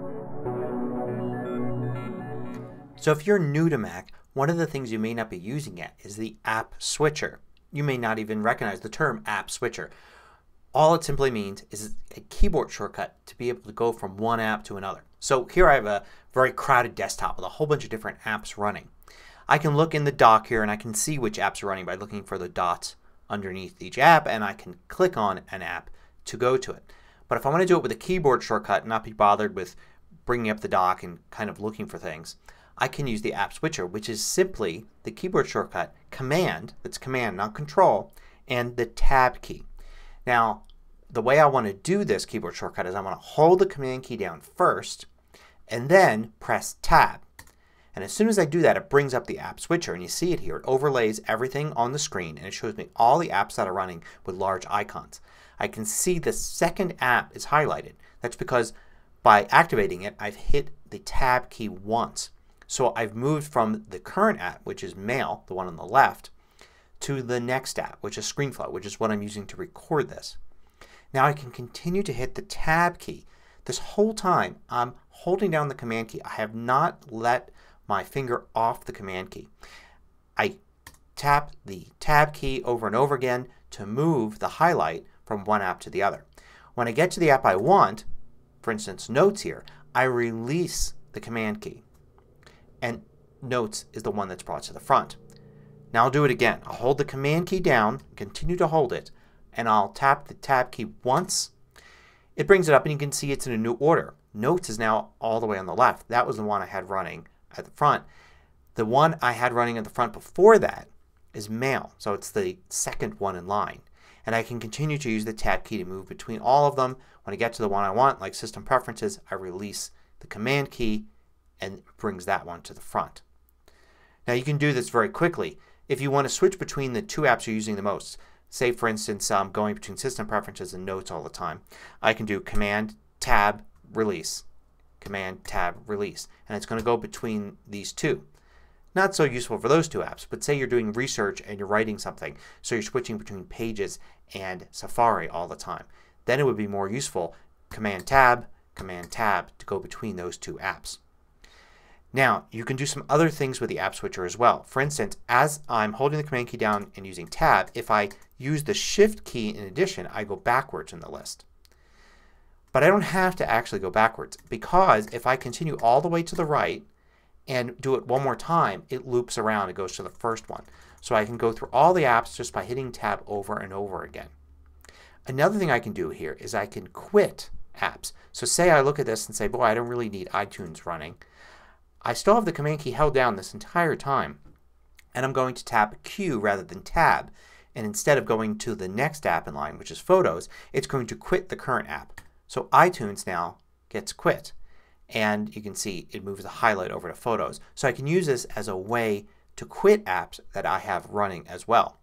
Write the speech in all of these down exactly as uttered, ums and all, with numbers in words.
So if you're new to Mac, one of the things you may not be using yet is the app switcher. You may not even recognize the term app switcher. All it simply means is a keyboard shortcut to be able to go from one app to another. So here I have a very crowded desktop with a whole bunch of different apps running. I can look in the dock here and I can see which apps are running by looking for the dots underneath each app, and I can click on an app to go to it. But if I want to do it with a keyboard shortcut and not be bothered with bringing up the dock and kind of looking for things, I can use the app switcher, which is simply the keyboard shortcut Command, that's Command not Control, and the Tab key. Now the way I want to do this keyboard shortcut is I want to hold the Command key down first and then press Tab. And as soon as I do that it brings up the app switcher, and you see it here. It overlays everything on the screen and it shows me all the apps that are running with large icons. I can see the second app is highlighted. That's because by activating it I've hit the Tab key once. So I've moved from the current app, which is Mail, the one on the left, to the next app, which is ScreenFlow, which is what I'm using to record this. Now I can continue to hit the Tab key. This whole time I'm holding down the Command key. I have not let my finger off the Command key. I tap the Tab key over and over again to move the highlight from one app to the other. When I get to the app I want, for instance Notes here, I release the Command key. And Notes is the one that's brought to the front. Now I'll do it again. I'll hold the Command key down, continue to hold it, and I'll tap the Tab key once. It brings it up and you can see it's in a new order. Notes is now all the way on the left. That was the one I had running at the front. The one I had running at the front before that is Mail. So it's the second one in line. And I can continue to use the Tab key to move between all of them. When I get to the one I want, like System Preferences, I release the Command key and it brings that one to the front. Now you can do this very quickly. If you want to switch between the two apps you're using the most, say for instance I'm going between System Preferences and Notes all the time, I can do Command Tab Release, Command Tab Release, and it's going to go between these two. Not so useful for those two apps, but say you're doing research and you're writing something, so you're switching between Pages and Safari all the time. Then it would be more useful Command Tab, Command Tab to go between those two apps. Now you can do some other things with the app switcher as well. For instance, as I'm holding the Command key down and using Tab, if I use the Shift key in addition I go backwards in the list. But I don't have to actually go backwards, because if I continue all the way to the right and do it one more time it loops around. It goes to the first one. So I can go through all the apps just by hitting Tab over and over again. Another thing I can do here is I can quit apps. So say I look at this and say, boy, I don't really need iTunes running. I still have the Command key held down this entire time and I'm going to tap Q rather than Tab, and instead of going to the next app in line, which is Photos, it's going to quit the current app. So iTunes now gets quit and you can see it moves the highlight over to Photos. So I can use this as a way to quit apps that I have running as well.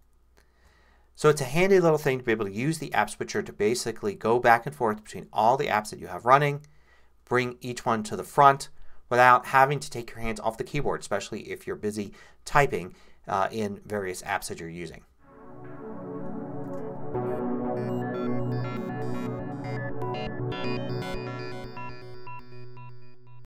So it's a handy little thing to be able to use the app switcher to basically go back and forth between all the apps that you have running, bring each one to the front without having to take your hands off the keyboard, especially if you're busy typing uh, in various apps that you're using.